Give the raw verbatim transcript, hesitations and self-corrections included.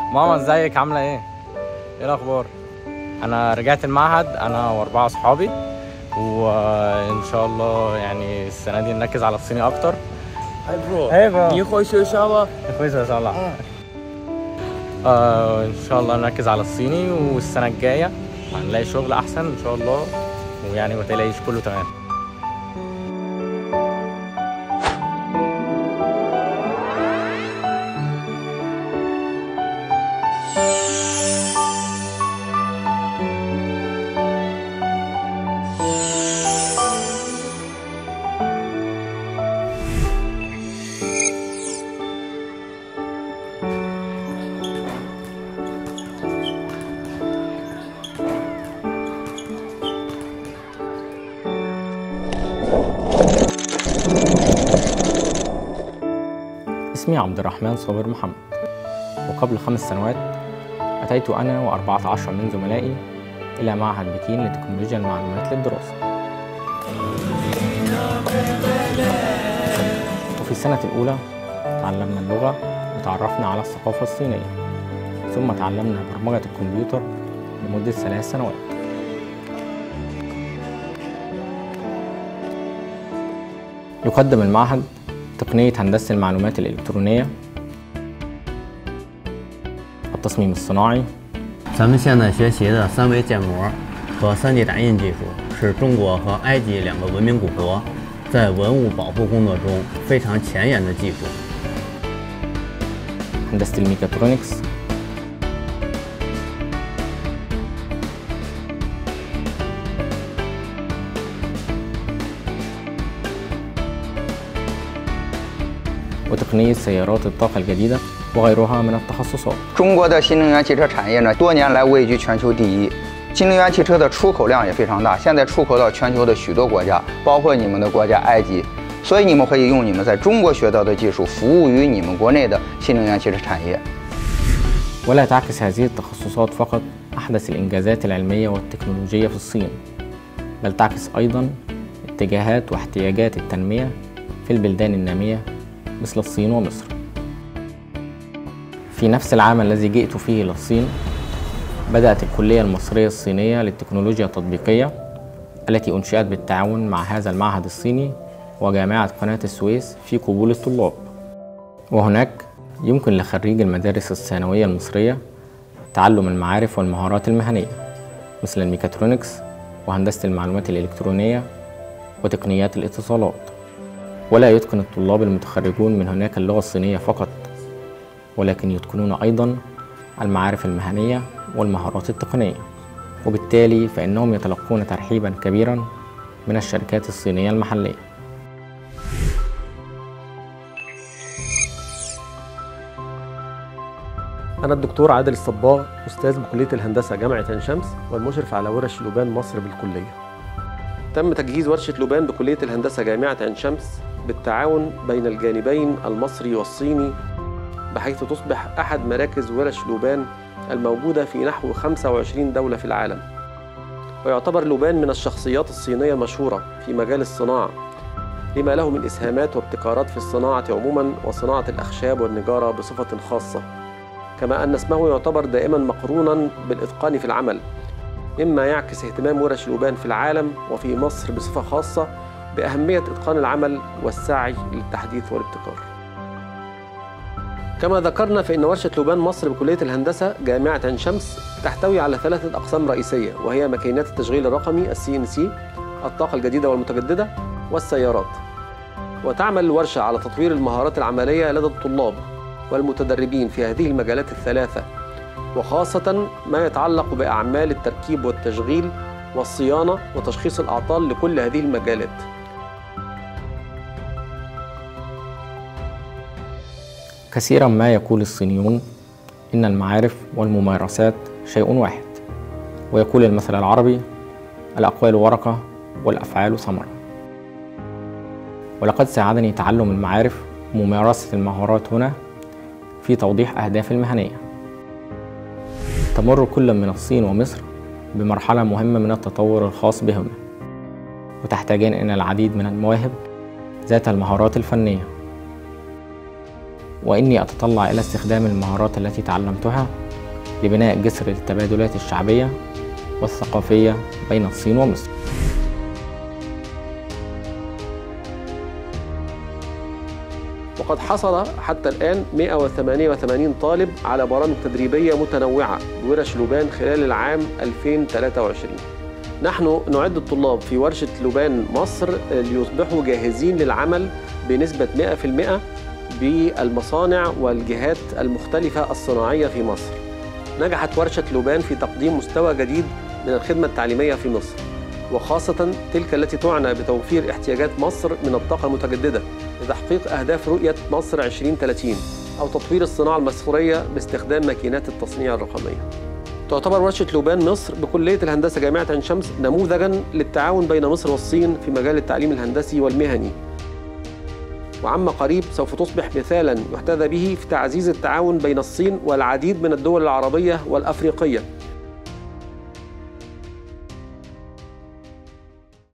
ماما ازيك عامله ايه؟ ايه الاخبار؟ انا رجعت المعهد انا واربعه اصحابي، وان شاء الله يعني السنه دي نركز على الصيني اكتر. Hey bro， Hey bro， 你回学校吗？ كويس ان شاء الله. آه ان شاء الله نركز على الصيني، والسنه الجايه هنلاقي شغل احسن ان شاء الله، ويعني ما تقلقيش كله تمام. اسمي عبد الرحمن صابر محمد، وقبل خمس سنوات أتيت أنا وأربعة عشر من زملائي إلى معهد بكين لتكنولوجيا المعلومات للدراسة. وفي السنة الأولى تعلمنا اللغة وتعرفنا على الثقافة الصينية، ثم تعلمنا برمجة الكمبيوتر لمدة ثلاث سنوات. يقدم المعهد تقنية هندسة المعلومات الإلكترونية، التصميم الصناعي。 咱们现在学习的三维建模和三 D 打印技术，是中国和埃及两个文明古国在文物保护工作中非常前沿的技术。 هندسة الميكاترونكس، وتقنية سيارات الطاقة الجديدة وغيرها من التخصصات. 中国的新能源汽车产业呢，多年来位居全球第一。新能源汽车的出口量也非常大，现在出口到全球的许多国家，包括你们的国家埃及。所以你们可以用你们在中国学到的技术，服务于你们国内的新能源汽车产业。 ولا تعكس هذه التخصصات فقط أحدث الإنجازات العلمية والتكنولوجية في الصين، بل تعكس أيضا اتجاهات واحتياجات التنمية في البلدان النامية مثل الصين ومصر. في نفس العام الذي جئت فيه إلى الصين بدأت الكلية المصرية الصينية للتكنولوجيا التطبيقية التي أنشئت بالتعاون مع هذا المعهد الصيني وجامعة قناة السويس في قبول الطلاب. وهناك يمكن لخريج المدارس الثانوية المصرية تعلم المعارف والمهارات المهنية مثل الميكاترونكس وهندسة المعلومات الإلكترونية وتقنيات الاتصالات. ولا يتقن الطلاب المتخرجون من هناك اللغة الصينية فقط، ولكن يتقنون أيضا المعارف المهنية والمهارات التقنية، وبالتالي فإنهم يتلقون ترحيبا كبيرا من الشركات الصينية المحلية. أنا الدكتور عادل الصباغ، أستاذ بكلية الهندسة جامعة عين شمس والمشرف على ورش لوبان مصر بالكلية. تم تجهيز ورشة لوبان بكلية الهندسة جامعة عين شمس بالتعاون بين الجانبين المصري والصيني، بحيث تصبح أحد مراكز ورش لوبان الموجودة في نحو خمسة وعشرين دولة في العالم. ويعتبر لوبان من الشخصيات الصينية المشهورة في مجال الصناعة، لما له من إسهامات وابتكارات في الصناعة عموما وصناعة الأخشاب والنجارة بصفة خاصة، كما أن اسمه يعتبر دائما مقرونا بالإتقان في العمل، مما يعكس اهتمام ورش لوبان في العالم وفي مصر بصفة خاصة بأهمية إتقان العمل والسعي للتحديث والابتكار. كما ذكرنا فإن ورشة لوبان مصر بكلية الهندسة جامعة عين شمس تحتوي على ثلاثة أقسام رئيسية، وهي ماكينات التشغيل الرقمي السي إن سي، الطاقة الجديدة والمتجددة، والسيارات. وتعمل الورشة على تطوير المهارات العملية لدى الطلاب والمتدربين في هذه المجالات الثلاثة، وخاصة ما يتعلق بأعمال التركيب والتشغيل والصيانة وتشخيص الأعطال لكل هذه المجالات. كثيرا ما يقول الصينيون إن المعارف والممارسات شيء واحد، ويقول المثل العربي: الأقوال ورقة والأفعال ثمرة. ولقد ساعدني تعلم المعارف وممارسة المهارات هنا في توضيح أهدافي المهنية. تمر كل من الصين ومصر بمرحلة مهمة من التطور الخاص بهما، وتحتاجان إلى العديد من المواهب ذات المهارات الفنية. وإني أتطلع إلى استخدام المهارات التي تعلمتها لبناء جسر للتبادلات الشعبية والثقافية بين الصين ومصر. وقد حصل حتى الآن مئة وثمانية وثمانين طالب على برامج تدريبية متنوعة بورش لوبان خلال العام ألفين وثلاثة وعشرين. نحن نعد الطلاب في ورشة لوبان مصر ليصبحوا جاهزين للعمل بنسبة مئة بالمئة بالمصانع والجهات المختلفة الصناعية في مصر. نجحت ورشة لوبان في تقديم مستوى جديد من الخدمة التعليمية في مصر، وخاصة تلك التي تعنى بتوفير احتياجات مصر من الطاقة المتجددة لتحقيق أهداف رؤية مصر عشرين ثلاثين أو تطوير الصناعة المصرية باستخدام ماكينات التصنيع الرقمية. تعتبر ورشة لوبان مصر بكلية الهندسة جامعة عين شمس نموذجاً للتعاون بين مصر والصين في مجال التعليم الهندسي والمهني، وعما قريب سوف تصبح مثالاً يحتذى به في تعزيز التعاون بين الصين والعديد من الدول العربية والأفريقية